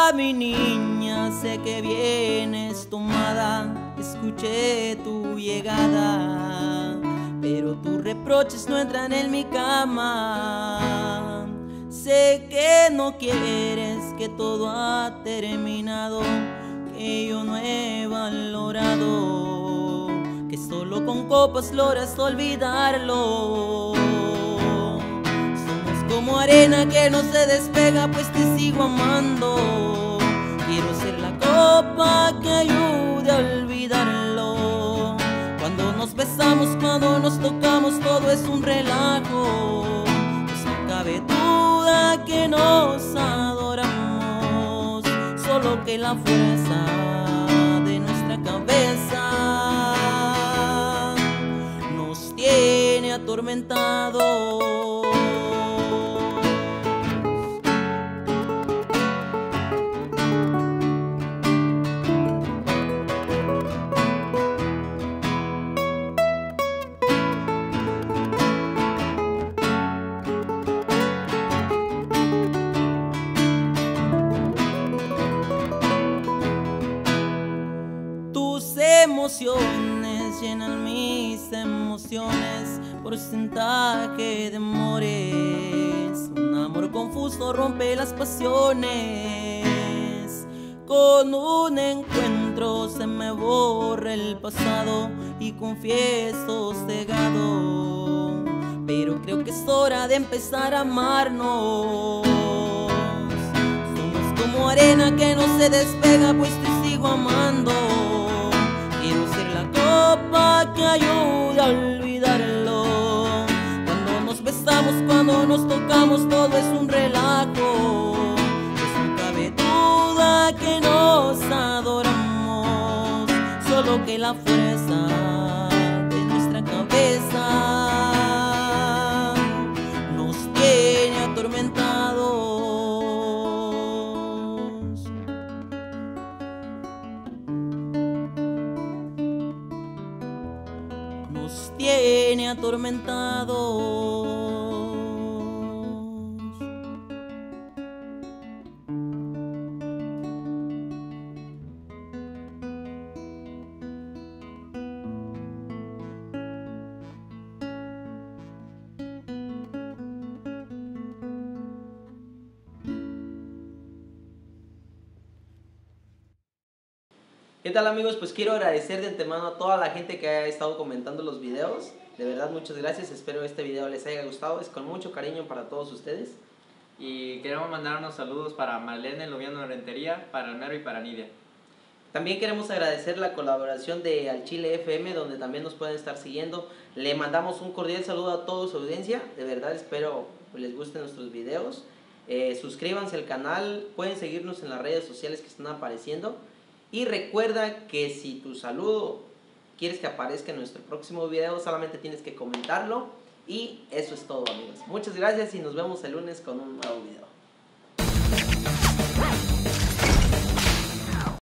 Hola mi niña, sé que vienes tomada, escuché tu llegada, pero tus reproches no entran en mi cama. Sé que no quieres, que todo ha terminado, que yo no he valorado, que solo con copas logras olvidarlo. Como arena que no se despega, pues te sigo amando. Quiero ser la copa que ayude a olvidarlo. Cuando nos besamos, cuando nos tocamos, todo es un relajo. Pues no cabe duda que nos adoramos, solo que la fuerza de nuestra cabeza nos tiene atormentados. Emociones llenan mis emociones, porcentaje de amores. Un amor confuso rompe las pasiones. Con un encuentro se me borra el pasado y confieso cegado, pero creo que es hora de empezar a amarnos. Somos como arena que no se despega, pues te sigo amando. Quiero ser la copa que ayude a olvidarlo. Cuando nos besamos, cuando nos tocamos, todo es un relajo. Pues no cabe duda que nos adoramos, solo que la fuerza de nuestra cabeza nos tiene atormentados. Nos tiene atormentados. ¿Qué tal amigos? Pues quiero agradecer de antemano a toda la gente que ha estado comentando los videos. De verdad, muchas gracias. Espero este video les haya gustado. Es con mucho cariño para todos ustedes. Y queremos mandar unos saludos para Marlene Loviano Rentería, para Almero y para Nidia. También queremos agradecer la colaboración de Al Chile FM, donde también nos pueden estar siguiendo. Le mandamos un cordial saludo a toda su audiencia. De verdad, espero les gusten nuestros videos. Suscríbanse al canal. Pueden seguirnos en las redes sociales que están apareciendo. Y recuerda que si tu saludo quieres que aparezca en nuestro próximo video, solamente tienes que comentarlo. Y eso es todo amigos. Muchas gracias y nos vemos el lunes con un nuevo video.